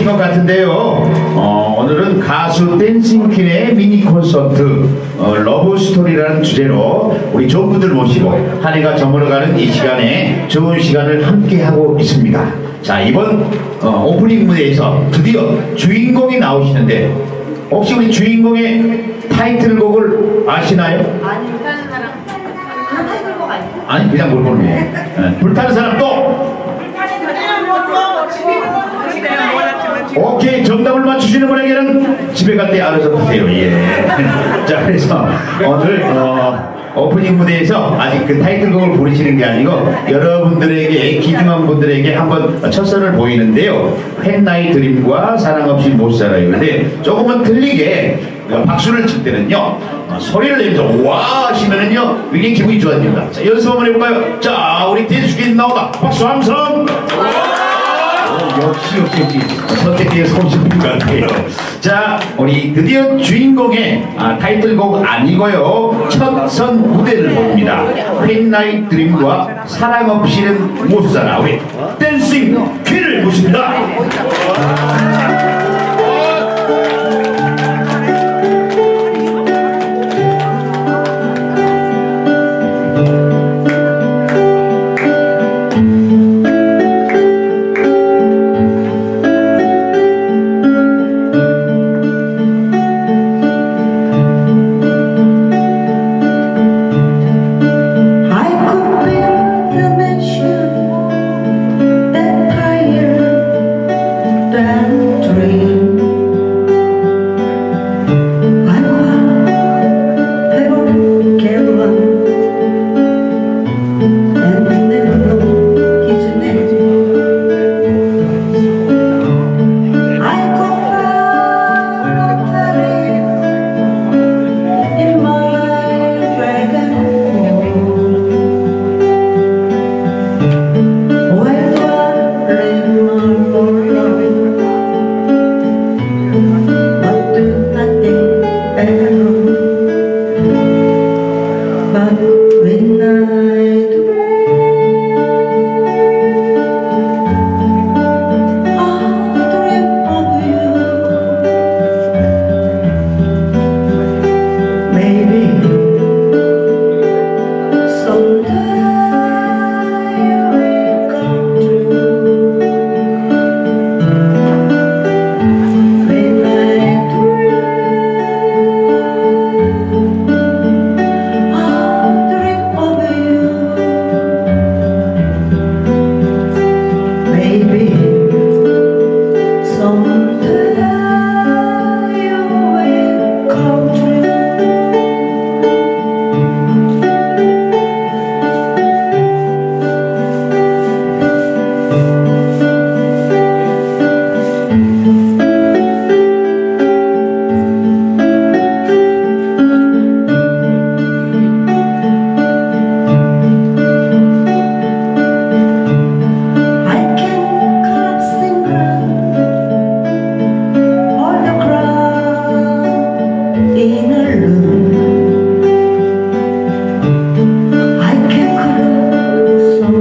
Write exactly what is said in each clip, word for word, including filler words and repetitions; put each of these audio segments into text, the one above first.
오신 것 같은데요. 어, 오늘은 가수 댄싱퀸의 미니 콘서트 어, 러브스토리라는 주제로 우리 좋은 분들 모시고 한 해가 저물어가는 이 시간에 좋은 시간을 함께하고 있습니다. 자, 이번 어, 오프닝 무대에서 드디어 주인공이 나오시는데 혹시 우리 주인공의 타이틀곡을 아시나요? 아니, 불타는 사람. 타이틀곡 아니에요? 아니, 그냥 모르는 거예요. 네. 불타는 사람 또! 오케이, 정답을 맞추시는 분에게는 집에 갈 때 알아서 드세요. 예. 자, 그래서 오늘 어, 오프닝 무대에서 아직 그 타이틀곡을 부르시는 게 아니고 여러분들에게, 귀중한 분들에게 한번 첫 선을 보이는데요. 펜나이 드림과 사랑 없이 못 살아요. 근데 조금은 틀리게 박수를 칠 때는요, 어, 소리를 내면서 와 하시면은요, 굉장히 기분이 좋아집니다. 자, 연습 한번 해볼까요? 자, 우리 댄스퀸 나온다. 박수 함성! 역시 역시 역시 선택기에 손쉽은 것 같아요. 자, 우리 드디어 주인공의 아, 타이틀곡 아니고요, 첫 선 무대를 봅니다. 펜나이 드림과 사랑 없이는 못 살아. 우리 댄싱 퀸을 모십니다.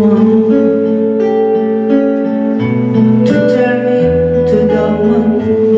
To tell me to the moon.